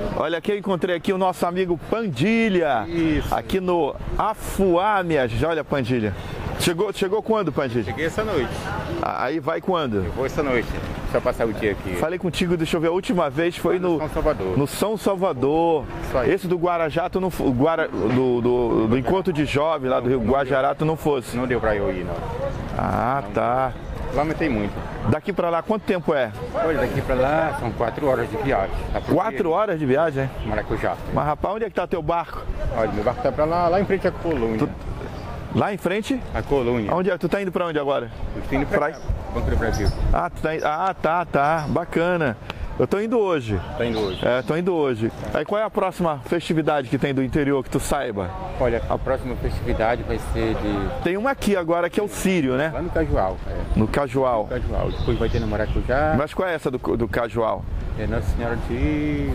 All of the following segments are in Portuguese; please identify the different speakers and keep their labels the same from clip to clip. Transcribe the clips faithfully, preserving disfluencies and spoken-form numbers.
Speaker 1: Olha aqui, eu encontrei aqui o nosso amigo Pandilha.
Speaker 2: Isso.
Speaker 1: Aqui no Afuá, minha gente. Olha, Pandilha. Chegou, chegou quando, Pandilha?
Speaker 2: Cheguei essa noite.
Speaker 1: Aí vai quando?
Speaker 2: Eu vou essa noite. Só passar o dia aqui.
Speaker 1: Falei contigo, deixa eu ver, a última vez foi no,
Speaker 2: no São Salvador.
Speaker 1: No São Salvador.
Speaker 2: Isso aí.
Speaker 1: Esse do Guarajá, tu não, o Guara, do, do, do encontro de jovens lá do Rio Guajará, tu não fosse?
Speaker 2: Não deu pra eu ir, não.
Speaker 1: Ah,
Speaker 2: não
Speaker 1: tá.
Speaker 2: Lamentei muito.
Speaker 1: Daqui pra lá, quanto tempo é?
Speaker 2: Olha, daqui pra lá são quatro horas de viagem. Tá por
Speaker 1: Quatro
Speaker 2: dia.
Speaker 1: horas de viagem?
Speaker 2: Maracujá.
Speaker 1: Mas rapaz, onde é que tá teu barco?
Speaker 2: Olha, meu barco tá pra lá, lá em frente à colônia.
Speaker 1: Tu... Lá em frente?
Speaker 2: A colônia.
Speaker 1: Onde é? Tu tá indo pra onde agora?
Speaker 2: Eu tô indo pra,
Speaker 1: pra...
Speaker 2: cá, Banco do Brasil.
Speaker 1: Ah, tu tá indo... ah, tá, tá. Bacana. Eu tô indo hoje.
Speaker 2: Tá indo hoje.
Speaker 1: É, tô indo hoje. Aí qual é a próxima festividade que tem do interior que tu saiba?
Speaker 2: Olha, a próxima festividade vai ser de...
Speaker 1: Tem uma aqui agora que é o Sírio, né?
Speaker 2: lá no Cajual. É.
Speaker 1: No Cajual.
Speaker 2: No Cajual. Depois vai ter no Maracujá.
Speaker 1: Mas qual é essa do, do Cajual?
Speaker 2: É Nossa Senhora de...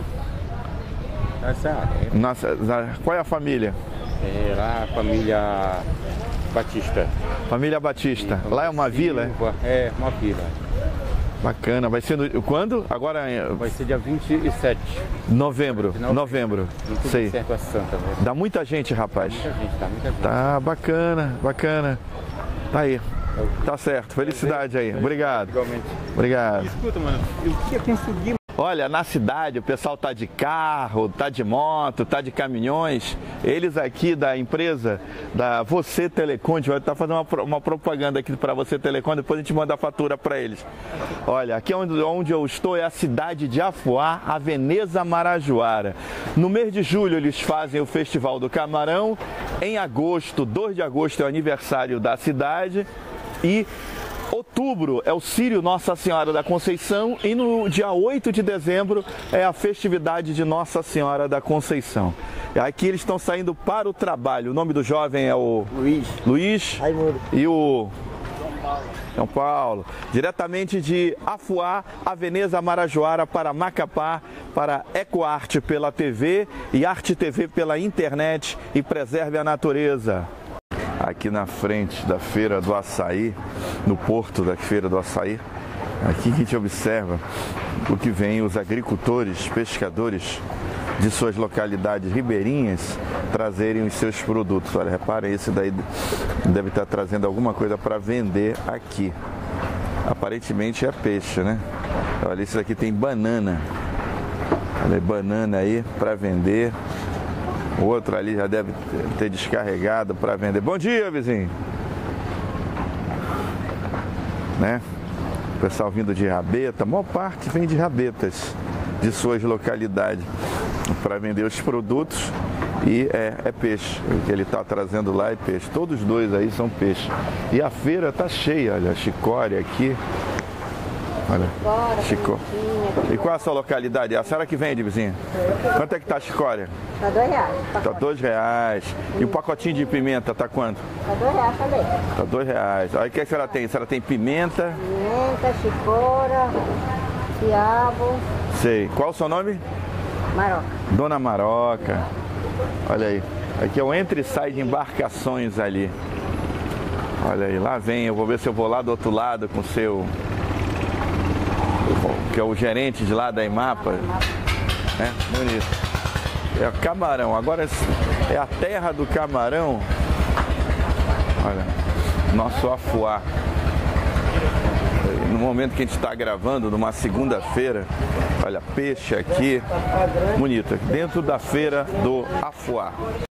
Speaker 2: Essa é,
Speaker 1: Nossa, qual é a família?
Speaker 2: é lá a família Batista.
Speaker 1: Família Batista.
Speaker 2: E,
Speaker 1: Lá é uma vila? É?
Speaker 2: É, uma vila.
Speaker 1: Bacana. Vai ser no, quando? Agora em
Speaker 2: Vai ser dia vinte e sete.
Speaker 1: novembro.
Speaker 2: Final-
Speaker 1: Novembro.
Speaker 2: Não tudo
Speaker 1: Sei.
Speaker 2: certo a Santa, né?
Speaker 1: Dá muita gente, rapaz.
Speaker 2: Muita gente, tá? Muita gente.
Speaker 1: Tá bacana, bacana. Tá aí. Tá certo. Felicidade aí. Obrigado.
Speaker 2: Igualmente.
Speaker 1: Obrigado.
Speaker 2: Escuta, mano, eu queria conseguir.
Speaker 1: Olha, na cidade o pessoal tá de carro, tá de moto, tá de caminhões. Eles aqui da empresa, da Você Telecom, a gente vai estar fazendo uma, pro- uma propaganda aqui para Você Telecom, depois a gente manda a fatura para eles. Olha, aqui onde, onde eu estou é a cidade de Afuá, a Veneza Marajoara. No mês de julho eles fazem o Festival do Camarão. Em agosto, dois de agosto é o aniversário da cidade. E outubro é o Sírio Nossa Senhora da Conceição e no dia oito de dezembro é a festividade de Nossa Senhora da Conceição. Aqui eles estão saindo para o trabalho. O nome do jovem é o
Speaker 3: Luiz.
Speaker 1: Luiz
Speaker 3: Raimundo.
Speaker 1: e o São Paulo. Diretamente de Afuá, a Veneza Marajoara para Macapá, para Ecoarte pela T V e Arte T V pela internet e Preserve a Natureza. Aqui na frente da Feira do Açaí, no porto da Feira do Açaí, aqui que a gente observa o que vem os agricultores, pescadores de suas localidades ribeirinhas trazerem os seus produtos. Olha, reparem, esse daí deve estar trazendo alguma coisa para vender aqui. Aparentemente é peixe, né? Olha, esse daqui tem banana. Olha, banana aí para vender. O outro ali já deve ter descarregado para vender. Bom dia, vizinho! Né? O pessoal vindo de Rabeta, a maior parte vem de Rabetas, de suas localidades, para vender os produtos e é, é peixe. O que ele está trazendo lá é peixe. Todos dois aí são peixe. E a feira está cheia, olha, a chicória aqui. Olha, Chico. E qual é a sua localidade? A senhora que vende, vizinha? Quanto é que tá a chicória?
Speaker 3: Tá dois reais.
Speaker 1: Tá dois reais. E o pacotinho de pimenta tá quanto?
Speaker 3: Tá dois reais também.
Speaker 1: Tá dois reais. Aí o que a senhora tem? A senhora tem pimenta?
Speaker 3: Pimenta, chicora, quiabo,
Speaker 1: Sei. Qual o seu nome?
Speaker 3: maroca.
Speaker 1: Dona Maroca. Olha aí. Aqui é o entra e sai de embarcações ali. Olha aí, lá vem. Eu vou ver se eu vou lá do outro lado com o seu... que é o gerente de lá da Imapa. É, bonito. É o camarão. Agora é a terra do camarão. Olha, nosso Afuá. No momento que a gente está gravando, numa segunda-feira, olha, peixe aqui, bonito, dentro da feira do Afuá.